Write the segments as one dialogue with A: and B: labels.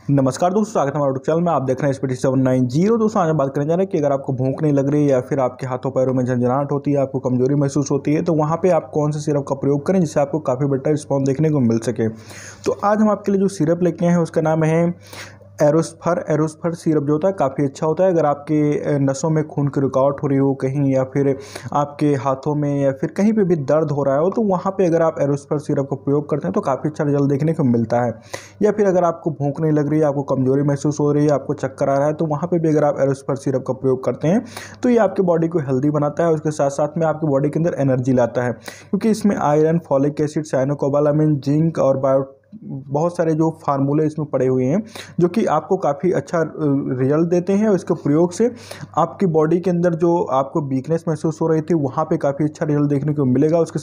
A: नमस्कार दोस्तों, स्वागत है हमारे यूट्यूब चैनल में। आप देख रहे हैं SPT790। दोस्तों आज हम बात करने जा रहे हैं कि अगर आपको भूख नहीं लग रही है या फिर आपके हाथों पैरों में झंझनाहट होती है, आपको कमजोरी महसूस होती है, तो वहाँ पे आप कौन से सिरप का प्रयोग करें जिससे आपको काफ़ी बेटर रिस्पॉन्स देखने को मिल सके। तो आज हम आपके लिए जो सिरप लेके आए हैं उसका नाम है एरोस्फर सिरप। जो होता है काफ़ी अच्छा होता है। अगर आपके नसों में खून की रुकावट हो रही हो कहीं, या फिर आपके हाथों में या फिर कहीं पे भी दर्द हो रहा हो, तो वहाँ पे अगर आप एरोस्फर सिरप का प्रयोग करते हैं तो काफ़ी अच्छा रिजल्ट देखने को मिलता है। या फिर अगर आपको भूख नहीं लग रही है, आपको कमजोरी महसूस हो रही है, आपको चक्कर आ रहा है, तो वहाँ पर भी अगर आप एरोस्फर सिरप का प्रयोग करते हैं तो ये आपकी बॉडी को हेल्दी बनाता है। उसके साथ साथ में आपकी बॉडी के अंदर एनर्जी लाता है, क्योंकि इसमें iron, folic acid, cyanocobalamin, zinc और बहुत सारे जो फार्मूले इसमें पड़े हुए हैं जो कि आपको काफ़ी अच्छा रिजल्ट देते हैं। और इसके प्रयोग से आपकी बॉडी के अंदर जो आपको वीकनेस महसूस हो रही थी वहाँ पे काफ़ी अच्छा रिजल्ट देखने को मिलेगा। उसके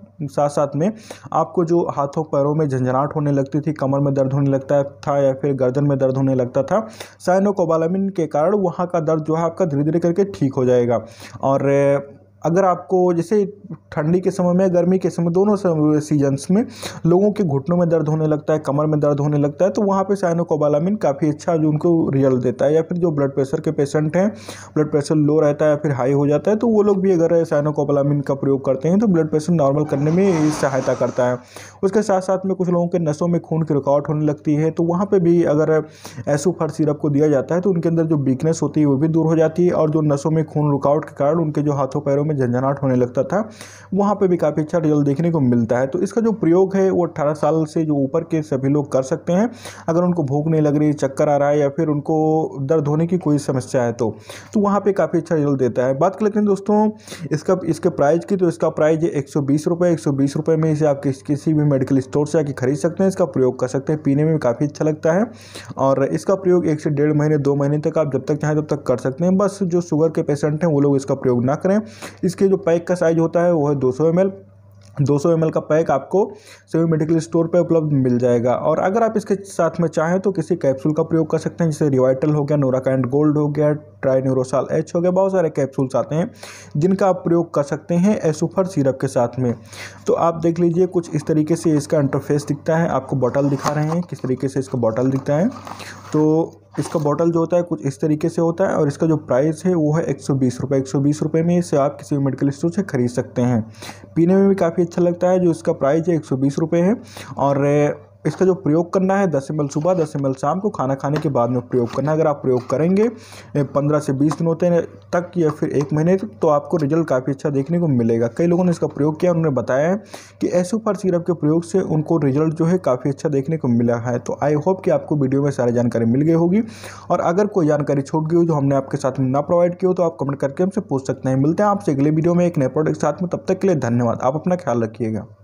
A: साथ में आपको जो हाथों पैरों में झंझनाहट होने लगती थी, कमर में दर्द होने लगता था या फिर गर्दन में दर्द होने लगता था, साइनोकोबालामिन के कारण वहाँ का दर्द जो है आपका धीरे धीरे करके ठीक हो जाएगा। और अगर आपको जैसे ठंडी के समय में, गर्मी के समय, दोनों सीजन्स में लोगों के घुटनों में दर्द होने लगता है, कमर में दर्द होने लगता है, तो वहाँ पे साइनोकोबालामिन काफ़ी अच्छा जो उनको रिजल्ट देता है। या फिर जो ब्लड प्रेशर के पेशेंट हैं, ब्लड प्रेशर लो रहता है या फिर हाई हो जाता है, तो वो लोग भी अगर साइनोकोबालामिन का प्रयोग करते हैं तो ब्लड प्रेशर नॉर्मल करने में सहायता करता है। उसके साथ साथ में कुछ लोगों के नसों में खून की रुकावट होने लगती है, तो वहाँ पर भी अगर एसोफर सिरप को दिया जाता है तो उनके अंदर जो वीकनेस होती है वो भी दूर हो जाती है। और जो नसों में खून रुकावट के कारण उनके जो हाथों पैरों में झंझनाहट होने लगता था वहाँ पे भी काफ़ी अच्छा रिजल्ट देखने को मिलता है। तो इसका जो प्रयोग है वो 18 साल से जो ऊपर के सभी लोग कर सकते हैं। अगर उनको भूख नहीं लग रही, चक्कर आ रहा है या फिर उनको दर्द होने की कोई समस्या है तो वहाँ पे काफ़ी अच्छा रिजल्ट देता है। बात कर लेते हैं दोस्तों इसके प्राइस की। तो इसका प्राइस है 120 रुपये। 120 रुपये में इसे आप किसी भी मेडिकल स्टोर से आके खरीद सकते हैं। इसका प्रयोग कर सकते हैं, पीने में भी काफ़ी अच्छा लगता है। और इसका प्रयोग 1 से 1.5 महीने 2 महीने तक आप जब तक चाहें तब तक कर सकते हैं। बस जो शुगर के पेशेंट हैं वो लोग इसका प्रयोग ना करें। इसके जो पैक का साइज होता है वो है 200 ml। 200 ml का पैक आपको सभी मेडिकल स्टोर पे उपलब्ध मिल जाएगा। और अगर आप इसके साथ में चाहें तो किसी कैप्सूल का प्रयोग कर सकते हैं, जैसे रिवाइटल हो गया, नोराकाइंड गोल्ड हो गया, ट्राइन्यूरोसाल एच हो गया। बहुत सारे कैप्सूल्स आते हैं जिनका आप प्रयोग कर सकते हैं एसोफर सिरप के साथ में। तो आप देख लीजिए, कुछ इस तरीके से इसका इंटरफेस दिखता है। आपको बॉटल दिखा रहे हैं किस तरीके से इसका बॉटल दिखता है। तो इसका बॉटल जो होता है कुछ इस तरीके से होता है। और इसका जो प्राइस है वो है 120 रुपये। 120 रुपये में इसे आप किसी भी मेडिकल स्टोर से खरीद सकते हैं। पीने में भी काफ़ी अच्छा लगता है। जो इसका प्राइस है 120 रुपये है। और इसका जो प्रयोग करना है 10 ml सुबह, 10 ml शाम को खाना खाने के बाद में प्रयोग करना है। अगर आप प्रयोग करेंगे 15 से 20 दिनों तक या फिर 1 महीने तक, तो आपको रिजल्ट काफ़ी अच्छा देखने को मिलेगा। कई लोगों ने इसका प्रयोग किया, उन्होंने बताया है कि एसोफर सिरप के प्रयोग से उनको रिजल्ट जो है काफ़ी अच्छा देखने को मिला है। तो आई होप कि आपको वीडियो में सारी जानकारी मिल गई होगी। और अगर कोई जानकारी छूट गई हो जो हमने आपके साथ में ना प्रोवाइड की हो तो आप कमेंट करके हमसे पूछ सकते हैं। मिलते हैं आपसे अगले वीडियो में एक नए प्रोडक्ट के साथ में। तब तक के लिए धन्यवाद। आप अपना ख्याल रखिएगा।